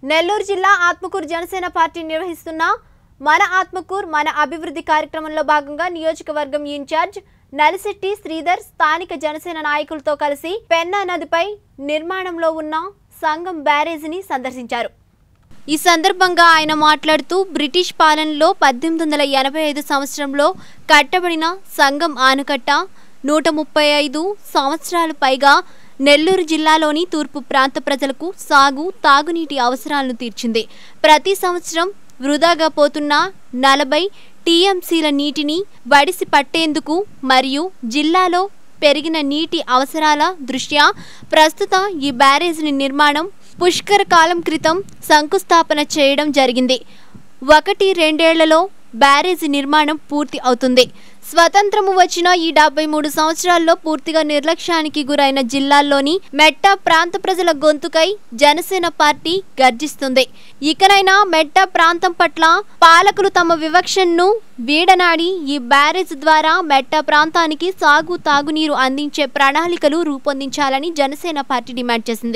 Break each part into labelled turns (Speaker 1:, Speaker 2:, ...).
Speaker 1: నెల్లూరు జిల్లా ఆత్మకూరు జనసేన పార్టీ నిర్వహిస్తున్న మన ఆత్మకూరు మన అభివృద్ధి కార్యక్రమంలో భాగంగా నియోజకవర్గం ఇన్ఛార్జ్ నలిశెట్టి శ్రీధర్ స్థానిక జనసేన నాయకులతో కలిసి పెన్నా నదిపై నిర్మాణంలో ఉన్న సంగం బ్యారేజీని సందర్శించారు। ఈ సందర్భంగా ఆయన మాట్లాడుతూ బ్రిటిష్ పాలనలో 1885 సంవత్సరంలో కట్టబడిన సంగం ఆనకట్ట 135 సంవత్సరాలు పైగా నెల్లూరు జిల్లాలోని తూర్పు ప్రాంత ప్రజలకు సాగు తాగునీటి అవసరాలను తీర్చింది। ప్రతి సంవత్సరం వృధాగా పోతున్న 40 టీఎంసీల నీటిని వడిసి పట్టేందుకు మరియు జిల్లాలో పెరిగిన నీటి అవసరాల దృష్ట్యా ప్రస్తుతం ఈ బ్యారేజీ నిర్మాణం పుష్కర కాలం క్రితం శంకుస్థాపన చేయడం జరిగింది। 1-2 ఏళ్లలో బ్యారేజీ నిర్మాణం పూర్తి అవుతుంది। స్వతంత్రము వచ్చిన ఈ 73 సంవత్సరాల్లో పూర్తిగా నిర్లక్ష్యానికి గురైన జిల్లాల్లోని మెట్ట ప్రాంత ప్రజల గొంతుకై జనసేన పార్టీ గర్జిస్తుంది। ఇకనైనా మెట్ట ప్రాంతం పట్ల పాలకులు తమ వివక్షను వీడనాడి ఈ బ్యారేజ్ ద్వారా మెట్ట ప్రాంతానికి సాగు తాగునీరు అందించే ప్రణాళికలు రూపొందించాలని జనసేన పార్టీ డిమాండ్ చేసింది।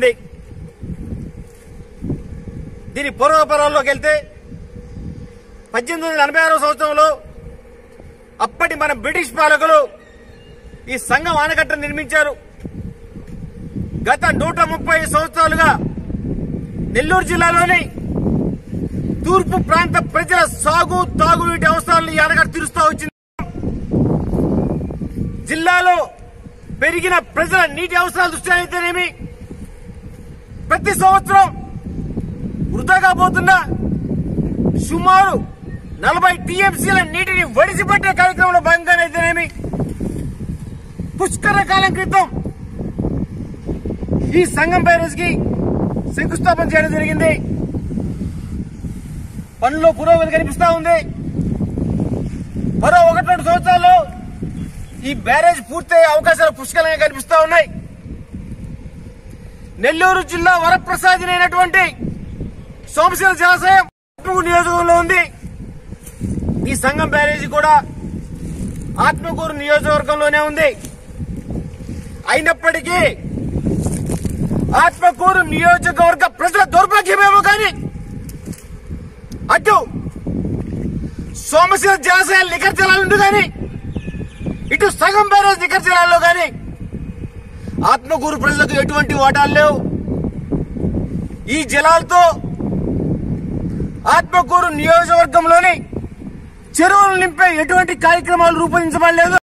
Speaker 2: దీని పూర్వపరాల్లోకి వెళ్తే 1886 సంవత్సరంలో అప్పటి మన బ్రిటిష్ పాలకులు ఈ సంగం ఆనకట్ట నిర్మించారు। గత 130 సంవత్సరాలుగా నెల్లూరు జిల్లాలోని తూర్పు ప్రాంత ప్రజల సాగు తాగునీటి అవసరాలను ఈ ఆనకట్ట తీరుస్తూ వచ్చింది। జిల్లాలో పెరిగిన ప్రజల నీటి అవసరాల దృష్ట్యా అయితేనేమి ప్రతి సంవత్సరం వృధాగా పోతున్న సుమారు 40 టీఎంసీల నీటిని వడిసిపట్టే కార్యక్రమంలో భాగంగానైతేనేమి పుష్కర కాలం క్రితం ఈ సంగం బ్యారేజ్కి శంకుస్థాపన చేయడం జరిగింది। పనుల్లో పురోగతి కనిపిస్తా ఉంది। మరో 1-2 సంవత్సరాల్లో ఈ బ్యారేజ్ పూర్తయ్యే అవకాశాలు పుష్కలంగా కనిపిస్తా ఉన్నాయి। నెల్లూరు జిల్లా వరప్రసాదినైనటువంటి సోమశిల జలాశయం నియోజకవర్గంలో ఉంది। ఈ సంగం బ్యారేజీ కూడా ఆత్మకూరు నియోజకవర్గంలోనే ఉంది। అయినప్పటికీ ఆత్మకూరు నియోజకవర్గ ప్రజల దౌర్భాగ్యమేమో కానీ అటు సోమశిల జలాశయాలు నికర జలాలుండు కానీ ఇటు సంగం బ్యారేజ్ నికర జలాల్లో కానీ ఆత్మకూరు ప్రజలకు ఎటువంటి వాటాలు లేవు। ఈ జలాలతో ఆత్మకూరు నియోజకవర్గంలోని చెరువులు నింపే ఎటువంటి కార్యక్రమాలు రూపొందించబడలేదు।